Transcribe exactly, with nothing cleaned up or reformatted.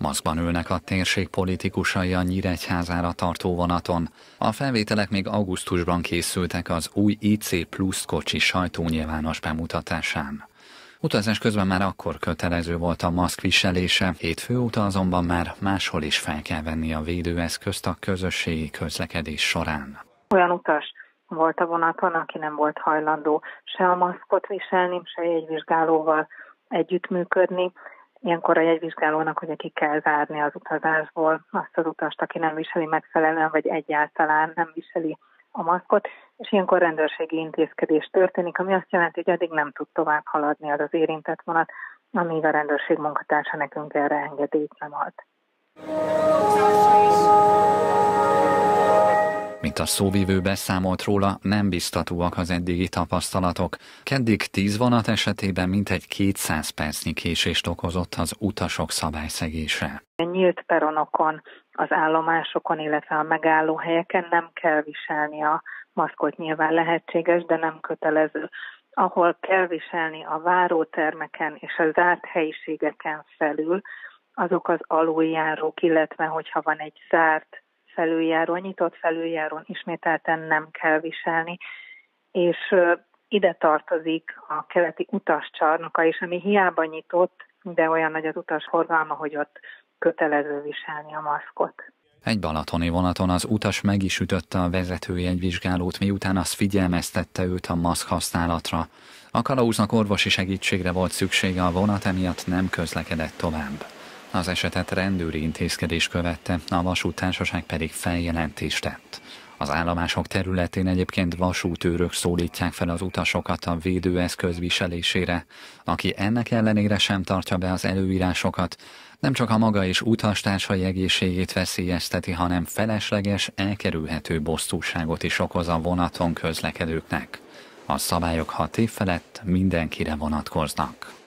Maszkban ülnek a térség politikusai a Nyíregyházára tartó vonaton. A felvételek még augusztusban készültek az új I C plusz kocsi sajtónyilvános bemutatásán. Utazás közben már akkor kötelező volt a maszk viselése, hétfő óta azonban már máshol is fel kell venni a védőeszközt a közösségi közlekedés során. Olyan utas volt a vonaton, aki nem volt hajlandó se a maszkot viselni, se jegyvizsgálóval együttműködni. Ilyenkor a jegyvizsgálónak ugye ki kell zárni az utazásból azt az utast, aki nem viseli megfelelően, vagy egyáltalán nem viseli a maszkot, és ilyenkor rendőrségi intézkedés történik, ami azt jelenti, hogy addig nem tud tovább haladni az az érintett vonat, amíg a rendőrség munkatársa nekünk erre engedélyt nem ad. Mint a szóvivő beszámolt róla, nem biztatóak az eddigi tapasztalatok. Keddig tíz vonat esetében mintegy kétszáz percnyi késést okozott az utasok szabályszegése. Nyílt peronokon, az állomásokon, illetve a megállóhelyeken nem kell viselni a maszkot, nyilván lehetséges, de nem kötelező. Ahol kell viselni a várótermeken és a zárt helyiségeken felül, azok az aluljárók, illetve hogyha van egy zárt felüljáró, nyitott felüljárón ismételten nem kell viselni, és ide tartozik a keleti utascsarnoka is, ami hiába nyitott, de olyan nagy az utasforgalma, hogy ott kötelező viselni a maszkot. Egy balatoni vonaton az utas meg is ütötte a vezetőjegyvizsgálót, miután azt figyelmeztette őt a maszk használatra. A kalauznak orvosi segítségre volt szüksége, a vonat emiatt nem közlekedett tovább. Az esetet rendőri intézkedés követte, a vasúttársaság pedig feljelentést tett. Az állomások területén egyébként vasútőrök szólítják fel az utasokat a védőeszköz viselésére. Aki ennek ellenére sem tartja be az előírásokat, nem csak a maga és utastársai egészségét veszélyezteti, hanem felesleges, elkerülhető bosszúságot is okoz a vonaton közlekedőknek. A szabályok hat év felett mindenkire vonatkoznak.